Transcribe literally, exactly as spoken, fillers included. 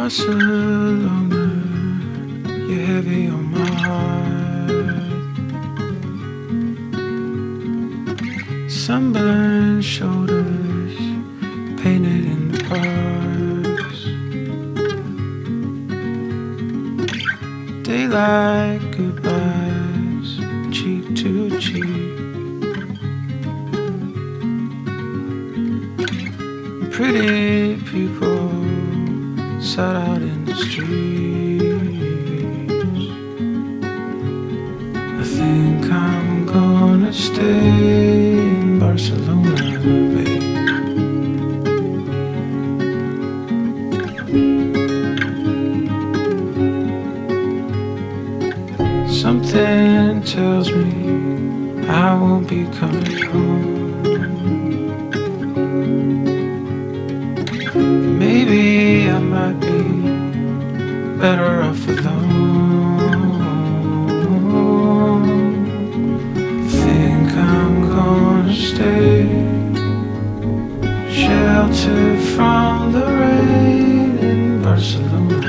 Barcelona, you're heavy on my heart. Sunburned shoulders, painted in the parks. Daylight goodbyes, cheek to cheek. Pretty people sat out in the streets. I think I'm gonna stay in Barcelona, babe. Something tells me I won't be coming home. Maybe I might be better off alone. Think I'm gonna stay, sheltered from the rain in Barcelona.